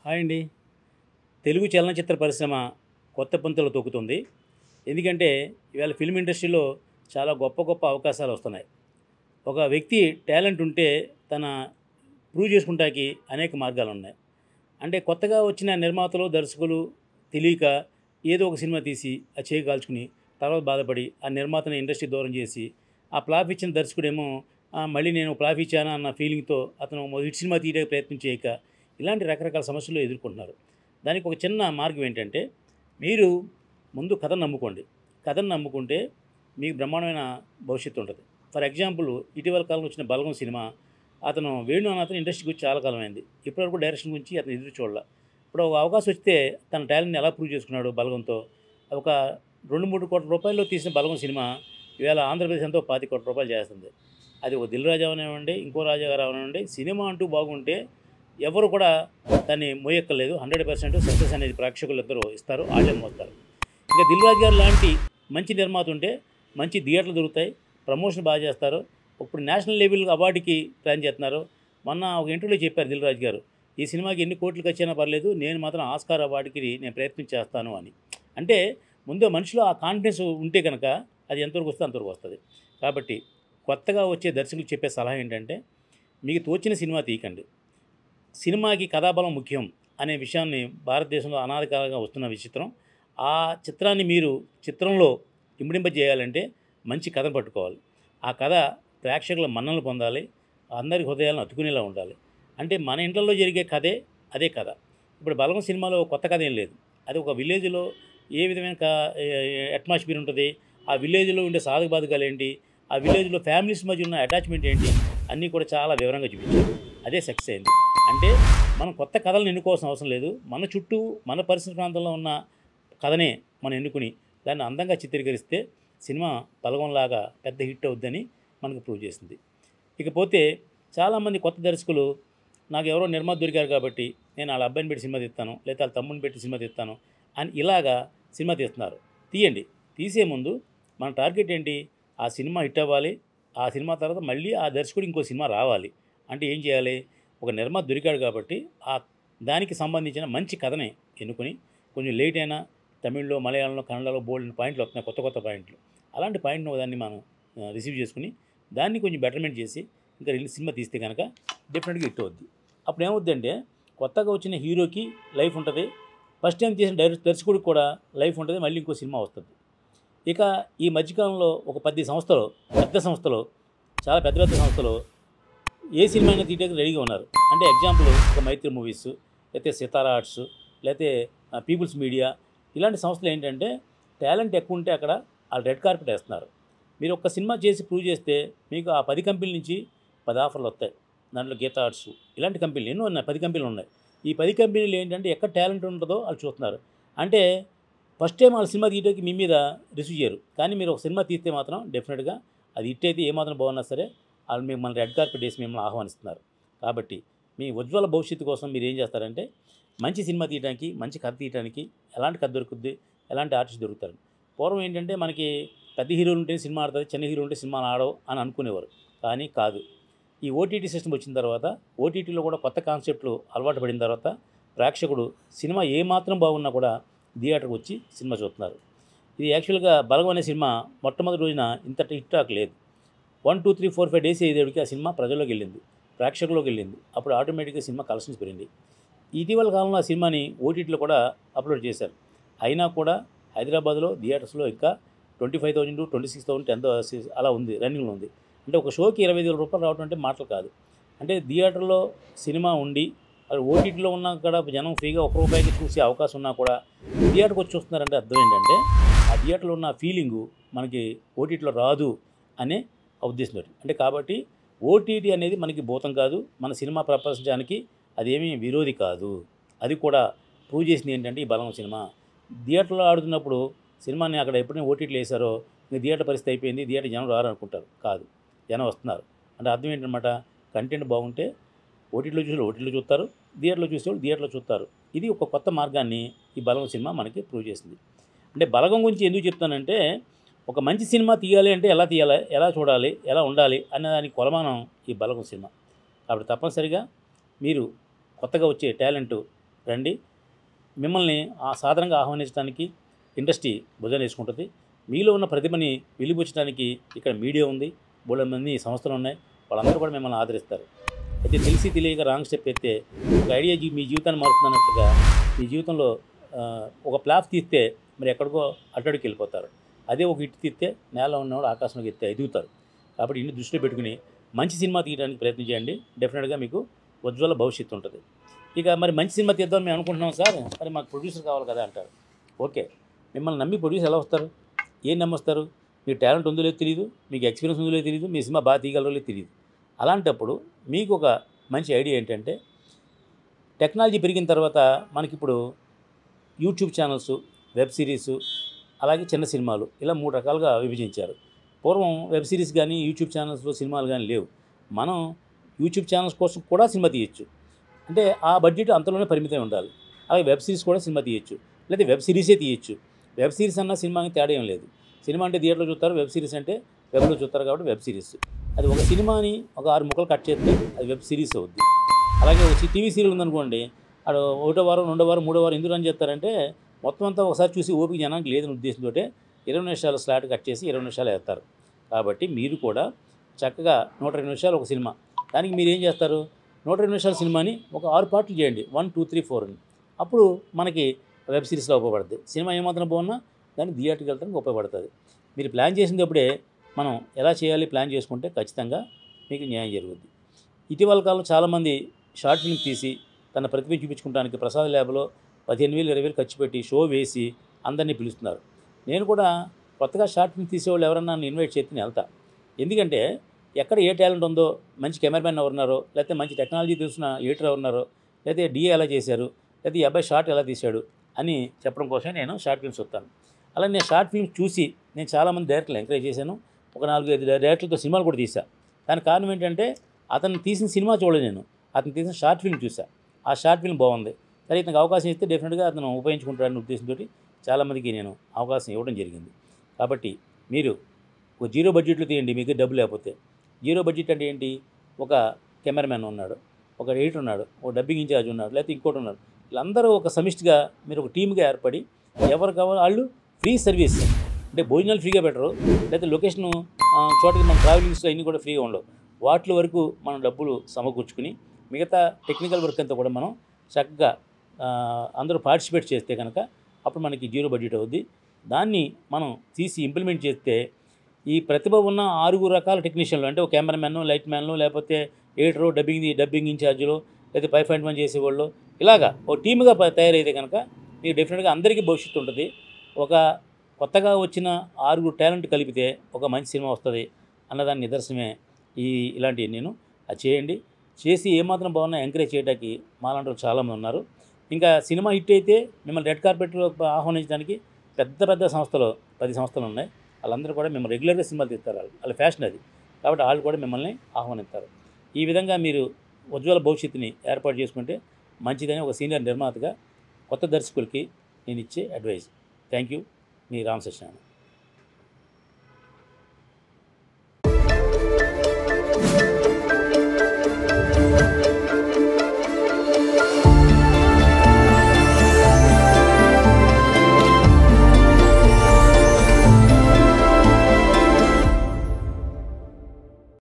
Hi అండి. తెలుగు చలనచిత్ర పరిశ్రమ కొత్త పుంతలు తొక్కుతుంది. ఎందుకంటే ఇవాళ ఫిల్మ్ ఇండస్ట్రీలో చాలా గొప్ప గొప్ప అవకాశాలు వస్తున్నాయి. ఒక వ్యక్తి టాలెంట్ ఉంటే తన ప్రూవ్ చేసుకుంటానికి అనేక మార్గాలు ఉన్నాయి. అంటే కొత్తగా వచ్చిన నిర్మాతలు, దర్శకులు తెలియక ఏదో ఒక సినిమా తీసి ఆ చేయి కాల్చుకుని తర్వాత బాధపడి ఆ నిర్మాతని ఇండస్ట్రీ దూరం చేసి ఆ ఫ్లాప్ ఇచ్చిన దర్శకుడేమో మళ్ళీ నేను ఫ్లాప్ ఇచ్చానా అన్న ఫీలింగ్తో అతను హిట్ సినిమా తీయడానికి ప్రయత్నం చేయక ఇలాంటి రకరకాల సమస్యలు ఎదుర్కొంటున్నారు. దానికి ఒక చిన్న మార్గం ఏంటంటే మీరు ముందు కథను నమ్ముకోండి. కథను నమ్ముకుంటే మీకు బ్రహ్మాండమైన భవిష్యత్తు ఉంటుంది. ఫర్ ఎగ్జాంపుల్ ఇటీవల కాలంలో వచ్చిన బలగం సినిమా, అతను వేణు అన్న అతను ఇండస్ట్రీకి వచ్చి చాలా కాలం అయింది. ఇప్పటివరకు డైరెక్షన్ గురించి అతను ఎదురు చూడాల. ఇప్పుడు ఒక అవకాశం వస్తే తన టాలెంట్ని ఎలా ప్రూవ్ చేసుకున్నాడు బలగంతో. ఒక 2-3 కోట్ల రూపాయల్లో తీసిన బలగం సినిమా ఇవాళ ఆంధ్రప్రదేశ్ ఎంతో 25 కోట్ల రూపాయలు చేస్తుంది. అది ఒక దిల్ రాజు అవనివ్వండి, ఇంకో రాజా గారు అవనివ్వండి, సినిమా అంటూ బాగుంటే ఎవరు కూడా దాన్ని మోయక్కర్లేదు. 100% సక్సెస్ అనేది ప్రేక్షకులు ఇద్దరు ఇస్తారు, వాళ్ళే మోస్తారు. ఇంకా దిల్ రాజు గారు లాంటి మంచి నిర్మాత ఉంటే మంచి థియేటర్లు దొరుకుతాయి, ప్రమోషన్ బాగా చేస్తారు. ఇప్పుడు నేషనల్ లెవెల్ అవార్డుకి ప్లాన్ చేస్తున్నారు. మొన్న ఒక ఇంటర్వ్యూలో చెప్పారు దిల్ రాజు గారు, ఈ సినిమాకి ఎన్ని కోట్లు ఖర్చైనా పర్లేదు, నేను మాత్రం ఆస్కార్ అవార్డుకి నేను ప్రయత్నం చేస్తాను అని. అంటే ముందు మనిషిలో ఆ కాన్ఫిడెన్స్ ఉంటే కనుక అది ఎంతవరకు వస్తే అంతవరకు వస్తుంది. కాబట్టి కొత్తగా వచ్చే దర్శకులకు చెప్పే సలహా ఏంటంటే, మీకు తోచిన సినిమా తీయకండి. సినిమాకి కథాబలం ముఖ్యం అనే విషయాన్ని భారతదేశంలో అనాది కాలంగా వస్తున్న విచిత్రం. ఆ చిత్రాన్ని మీరు చిత్రంలో ఇమిడింపజేయాలంటే మంచి కథ పట్టుకోవాలి. ఆ కథ ప్రేక్షకుల మన్ననలు పొందాలి, అందరి హృదయాలను అతుకునేలా ఉండాలి. అంటే మన ఇంట్లో జరిగే కథే అదే కథ. ఇప్పుడు బలగం సినిమాలో కొత్త కథ ఏం లేదు. అది ఒక విలేజ్లో ఏ విధమైన అట్మాస్ఫియర్ ఉంటుంది, ఆ విలేజ్లో ఉండే సాధక బాధకాలు ఏంటి, ఆ విలేజ్లో ఫ్యామిలీస్ మధ్య ఉన్న అటాచ్మెంట్ ఏంటి, అన్నీ కూడా చాలా వివరంగా చూపించారు. అదే సక్సెస్ అయింది. అంటే మనం కొత్త కథలను ఎన్నుకోవాల్సిన అవసరం లేదు. మన చుట్టూ మన పరిసర ప్రాంతంలో ఉన్న కథనే మనం ఎన్నుకుని దాన్ని అందంగా చిత్రీకరిస్తే సినిమా బలగంలాగా పెద్ద హిట్ అవుద్దని మనకు ప్రూవ్ చేసింది. ఇకపోతే చాలామంది కొత్త దర్శకులు నాకు ఎవరో నిర్మాత దొరికారు కాబట్టి నేను వాళ్ళ అబ్బాయిని పెట్టి సినిమా తీస్తాను, లేదా వాళ్ళ తమ్ముడిని పెట్టి సినిమా తీస్తాను అని ఇలాగా సినిమా తీస్తున్నారు. తీయండి. తీసే ముందు మన టార్గెట్ ఏంటి, ఆ సినిమా హిట్ అవ్వాలి, ఆ సినిమా తర్వాత మళ్ళీ ఆ దర్శకుడు ఇంకో సినిమా రావాలి. అంటే ఏం చేయాలి, ఒక నిర్మాత దొరికాడు కాబట్టి ఆ దానికి సంబంధించిన మంచి కథని ఎన్నుకొని, కొంచెం లేట్ అయినా తమిళ్లో, మలయాళంలో, కన్నడలో బోల్డ్ పాయింట్లు వస్తున్నాయి, కొత్త కొత్త పాయింట్లు. అలాంటి పాయింట్ను దాన్ని మనం రిసీవ్ చేసుకుని దాన్ని కొంచెం బెటర్మెంట్ చేసి ఇంకా సినిమా తీస్తే కనుక డెఫినెట్గా హిట్ అవుద్ది. అప్పుడు ఏమవుద్దంటే కొత్తగా వచ్చిన హీరోకి లైఫ్ ఉంటుంది, ఫస్ట్ టైం తీసిన దర్శకుడికి కూడా లైఫ్ ఉంటుంది, మళ్ళీ ఇంకో సినిమా వస్తుంది. ఇక ఈ మధ్యకాలంలో ఒక 10 సంస్థలు, పెద్ద సంస్థలు, చాలా పెద్ద పెద్ద సంస్థలు ఏ సినిమా అయినా తీయడానికి రెడీగా ఉన్నారు. అంటే ఎగ్జాంపుల్ ఒక మైత్రి మూవీస్, లేకపోతే సితారా ఆర్ట్స్, లేకపోతే పీపుల్స్ మీడియా, ఇలాంటి సంస్థలు ఏంటంటే టాలెంట్ ఎక్కువ ఉంటే అక్కడ వాళ్ళు రెడ్ కార్పెట్ వేస్తున్నారు. మీరు ఒక సినిమా చేసి ప్రూవ్ చేస్తే మీకు ఆ 10 కంపెనీల నుంచి 10 ఆఫర్లు వస్తాయి. దాంట్లో గీతా ఆర్ట్స్ ఇలాంటి కంపెనీలు ఎన్నో ఉన్నాయి, 10 కంపెనీలు ఉన్నాయి. ఈ 10 కంపెనీలు ఏంటంటే ఎక్కడ టాలెంట్ ఉంటుందో వాళ్ళు చూస్తున్నారు. అంటే ఫస్ట్ టైం వాళ్ళ సినిమా తీయడానికి మీ మీద రిసీవ్ చేయరు, కానీ మీరు ఒక సినిమా తీస్తే మాత్రం డెఫినెట్గా అది హిట్ అయితే ఏమాత్రం బాగున్నా సరే వాళ్ళు మిమ్మల్ని రెడ్ కార్పెట్ వేసి మిమ్మల్ని ఆహ్వానిస్తున్నారు. కాబట్టి మీ ఉజ్వల భవిష్యత్తు కోసం మీరు ఏం చేస్తారంటే మంచి సినిమా తీయడానికి, మంచి కథ తీయడానికి ఎలాంటి కథ దొరుకుద్ది, ఎలాంటి ఆర్టిస్ట్ దొరుకుతారు. పూర్వం ఏంటంటే మనకి పెద్ద హీరోలు ఉంటే సినిమా ఆడుతుంది, చిన్న హీరో ఉంటే సినిమాలు ఆడవు అని అనుకునేవారు. కానీ కాదు, ఈ ఓటీటీ సిస్టమ్ వచ్చిన తర్వాత ఓటీటీలో కూడా కొత్త కాన్సెప్ట్లు అలవాటు పడిన తర్వాత ప్రేక్షకుడు సినిమా ఏమాత్రం బాగున్నా కూడా థియేటర్కి వచ్చి సినిమా చూస్తున్నారు. ఇది యాక్చువల్గా బలగం అనే సినిమా మొట్టమొదటి రోజున ఇంత టిక్ టాక్ లేదు. 1, 2, 3, 4, 5 డేస్ అయ్యేటికి ఆ సినిమా ప్రజల్లోకి వెళ్ళింది, ప్రేక్షకుల్లోకి వెళ్ళింది. అప్పుడు ఆటోమేటిక్గా సినిమా కలెక్షన్స్ పెరిగింది. ఇటీవల కాలంలో ఆ సినిమాని ఓటీటీలో కూడా అప్లోడ్ చేశారు. అయినా కూడా హైదరాబాద్లో థియేటర్స్లో ఇంకా 25,000, 26,000, 10,000 అలా ఉంది, రన్నింగ్లో ఉంది. అంటే ఒక షోకి 25,000 రూపాయలు రావడం అంటే మాటలు కాదు. అంటే థియేటర్లో సినిమా ఉండి అది ఓటీటీలో ఉన్నా కూడా జనం ఫ్రీగా ₹1 చూసే అవకాశం ఉన్నా కూడా థియేటర్కి వచ్చి చూస్తున్నారంటే అర్థం ఏంటంటే ఆ థియేటర్లో ఉన్న ఫీలింగు మనకి ఓటీటీలో రాదు అనే ఉద్దేశం. అంటే కాబట్టి ఓటీటీ అనేది మనకి భూతం కాదు, మన సినిమా ప్రపంచానికి అదేమీ విరోధి కాదు. అది కూడా ప్రూవ్ చేసింది ఏంటంటే ఈ బలగం సినిమా. థియేటర్లో ఆడుతున్నప్పుడు సినిమాని అక్కడ ఎప్పుడైనా ఓటీటీలో వేశారో ఇంకా థియేటర్ పరిస్థితి అయిపోయింది, థియేటర్ జనం రారు అనుకుంటారు. కాదు, జనం వస్తున్నారు. అంటే అర్థం ఏంటన్నమాట, కంటెంట్ బాగుంటే ఓటీటీలో చూసి ఓటీటీలో చూస్తారు, థియేటర్లో చూసేవాళ్ళు థియేటర్లో చూస్తారు. ఇది ఒక కొత్త మార్గాన్ని ఈ బలగం సినిమా మనకి ప్రూవ్ చేసింది. అంటే బలగం గురించి ఎందుకు చెప్తానంటే ఒక మంచి సినిమా తీయాలి అంటే ఎలా తీయాలి, ఎలా చూడాలి, ఎలా ఉండాలి అనే దానికి కొలమానం ఈ బలగం సినిమా. కాబట్టి తప్పనిసరిగా మీరు కొత్తగా వచ్చే టాలెంట్ రండి. మిమ్మల్ని సాధారణంగా ఆహ్వానించడానికి ఇండస్ట్రీ భుజాన్ని వేసుకుంటుంది. మీలో ఉన్న ప్రతిభని వెలిబుచ్చడానికి ఇక్కడ మీడియా ఉంది, బోలెడు మంది సంస్థలు ఉన్నాయి, వాళ్ళందరూ కూడా మిమ్మల్ని ఆదరిస్తారు. అయితే తెలిసి తెలియక రాంగ్ స్టెప్ ఎత్తే ఒక ఐడియా మీ జీవితాన్ని మారుతున్నట్టుగా మీ జీవితంలో ఒక ప్లాఫ్ తీస్తే మరి ఎక్కడికో అట్టడికి వెళ్ళిపోతారు. అదే ఒక ఇటు తీస్తే నేల ఉన్నవాడు ఆకాశంలోకి ఎత్తే ఎదుగుతారు. కాబట్టి ఇన్ని దృష్టిలో పెట్టుకుని మంచి సినిమా తీయడానికి ప్రయత్నం చేయండి. డెఫినెట్గా మీకు ఉజ్వల భవిష్యత్తు ఉంటుంది. ఇక మరి మంచి సినిమా తీద్దామని మేము అనుకుంటున్నాం సార్, మరి మాకు ప్రొడ్యూసర్ కావాలి కదా అంటారు. ఓకే, మిమ్మల్ని నమ్మి ప్రొడ్యూసర్ ఎలా వస్తారు? ఏం నమ్మొస్తారు? మీకు టాలెంట్ ఉందో లేదో తెలియదు, మీకు ఎక్స్పీరియన్స్ ఉందో లేదో తెలియదు, మీ సినిమా బాగా తీయగలరో లేదో తెలియదు. అలాంటప్పుడు మీకు ఒక మంచి ఐడియా ఏంటంటే, టెక్నాలజీ పెరిగిన తర్వాత మనకిప్పుడు యూట్యూబ్ ఛానల్స్, వెబ్ సిరీసు, అలాగే చిన్న సినిమాలు ఇలా 3 రకాలుగా విభజించారు. పూర్వం వెబ్ సిరీస్ కానీ యూట్యూబ్ ఛానల్స్లో సినిమాలు కానీ లేవు. మనం యూట్యూబ్ ఛానల్స్ కోసం కూడా సినిమా తీయచ్చు. అంటే ఆ బడ్జెట్ అంతలోనే పరిమితం ఉండాలి. అలాగే వెబ్ సిరీస్ కూడా సినిమా తీయచ్చు, లేదా వెబ్ సిరీసే తీయచ్చు. వెబ్ సిరీస్ అన్న సినిమాకి తేడా ఏం లేదు. సినిమా అంటే థియేటర్లో చూస్తారు, వెబ్ సిరీస్ అంటే వెబ్లో చూస్తారు. కాబట్టి వెబ్ సిరీస్ అది ఒక సినిమాని ఒక 6 ముక్కలు కట్ చేస్తే అది వెబ్ సిరీస్ అవుద్ది. అలాగే ఒక టీవీ సీరియల్ ఉందనుకోండి, అది 1వ వారం, 2వ వారం, 3వ వారం ఎందుకు రన్ చేస్తారంటే మొత్తం అంతా ఒకసారి చూసి ఓపిక జనానికి లేదని ఉద్దేశంతో 20 నిమిషాల స్లాట్ కట్ చేసి 20 నిమిషాలు వేస్తారు. కాబట్టి మీరు కూడా చక్కగా 120 నిమిషాలు ఒక సినిమా, దానికి మీరు ఏం చేస్తారు? 120 నిమిషాల సినిమాని ఒక 6 పార్ట్లు చేయండి, 1, 2, 3, 4 అని. అప్పుడు మనకి వెబ్ సిరీస్లో ఉపయోగపడుతుంది. సినిమా ఏమాత్రం బాగున్నా దాన్ని థియేటర్కి వెళ్ళడానికి ఉపయోగపడుతుంది. మీరు ప్లాన్ చేసినప్పుడే మనం ఎలా చేయాలి ప్లాన్ చేసుకుంటే ఖచ్చితంగా మీకు న్యాయం జరుగుద్ది. ఇటీవల కాలంలో చాలామంది షార్ట్ ఫిల్మ్ తీసి తన ప్రతిభ చూపించుకోవడానికి ప్రసాద్ ల్యాబ్లో 15,000, 20,000 ఖర్చు పెట్టి షో వేసి అందరినీ పిలుస్తున్నారు. నేను కూడా కొత్తగా షార్ట్ ఫిల్మ్ తీసేవాళ్ళు ఎవరన్నా నన్ను ఇన్వైట్ చేసి నేను వెళ్తా. ఎందుకంటే ఎక్కడ ఏ టాలెంట్ ఉందో, మంచి కెమెరామెన్ ఎవరున్నారో, లేకపోతే మంచి టెక్నాలజీ తెలిసిన ఎడిటర్ ఎవరున్నారో, లేకపోతే డిఏ ఎలా చేశారు, లేకపోతే ఈ అబ్బాయి షార్ట్ ఎలా తీశాడు అని చెప్పడం కోసమే నేను షార్ట్ ఫిల్మ్స్ వస్తాను. అలా నేను షార్ట్ ఫిల్మ్స్ చూసి నేను చాలామంది డైరెక్టర్లు ఎంకరేజ్ చేశాను. ఒక 4-5 డైరెక్టర్లతో సినిమాలు కూడా తీశాను. దానికి కారణం ఏంటంటే అతను తీసిన సినిమా చూడలేదు, నేను అతను తీసిన షార్ట్ ఫిల్మ్ చూసా. ఆ షార్ట్ ఫిల్మ్ బాగుంది, సరే ఇతనికి అవకాశం ఇస్తే డెఫినెట్గా అతను ఉపయోగించుకుంటాడనే ఉద్దేశంతో చాలామందికి నేను అవకాశం ఇవ్వడం జరిగింది. కాబట్టి మీరు ఒక 0 బడ్జెట్లో తీయండి, మీకు డబ్బు లేకపోతే. 0 బడ్జెట్ అంటే ఏంటి? ఒక కెమెరామెన్ ఉన్నాడు, ఒక ఎడిటర్ ఉన్నాడు, ఒక డబ్బింగ్ ఇన్ఛార్జ్ ఉన్నాడు, లేకపోతే ఇంకోటి ఉన్నాడు. వీళ్ళందరూ ఒక సమిష్టిగా మీరు ఒక టీమ్గా ఏర్పడి ఎవరు కావాలో వాళ్ళు ఫ్రీ సర్వీస్, అంటే భోజనాలు ఫ్రీగా పెట్టరు, లేకపోతే లొకేషన్ చోటకి మన ట్రావెలింగ్స్ అన్నీ కూడా ఫ్రీగా ఉండవు. వాటి వరకు మనం డబ్బులు సమకూర్చుకుని మిగతా టెక్నికల్ వర్క్ అంతా కూడా మనం చక్కగా అందరూ పార్టిసిపేట్ చేస్తే కనుక అప్పుడు మనకి 0 బడ్జెట్ అవుద్ది. దాన్ని మనం తీసి ఇంప్లిమెంట్ చేస్తే ఈ ప్రతిభ ఉన్న 6 రకాల టెక్నీషియన్లు, అంటే ఒక కెమెరామెన్, లైట్ మ్యాన్లు, లేకపోతే ఎడిటరు, డబ్బింగ్ ఇన్ఛార్జీలు, లేకపోతే 5.1 చేసేవాళ్ళు, ఇలాగా ఒక టీమ్గా తయారైతే కనుక మీకు డెఫినెట్గా అందరికీ భవిష్యత్తు ఉంటుంది. ఒక కొత్తగా వచ్చిన 6 టాలెంట్ కలిపితే ఒక మంచి సినిమా వస్తుంది అన్నదాన్ని నిదర్శనమే ఇలాంటివి. నేను అది చేయండి, చేసి ఏమాత్రం బాగున్నా ఎంకరేజ్ చేయడానికి మాలాంటి చాలామంది ఉన్నారు. ఇంకా సినిమా హిట్ అయితే మిమ్మల్ని రెడ్ కార్పెట్లో ఆహ్వానించడానికి పెద్ద సంస్థలు 10 సంస్థలు ఉన్నాయి. వాళ్ళందరూ కూడా మిమ్మల్ని రెగ్యులర్గా సినిమాలు తీస్తారు. వాళ్ళ ఫ్యాషన్ అది. కాబట్టి వాళ్ళు కూడా మిమ్మల్ని ఆహ్వానిస్తారు. ఈ విధంగా మీరు ఉజ్వల భవిష్యత్తుని ఏర్పాటు చేసుకుంటే మంచిదని ఒక సీనియర్ నిర్మాతగా కొత్త దర్శకులకి నేను ఇచ్చే అడ్వైజ్. Thank you. మీ రామసత్యనారాయణ.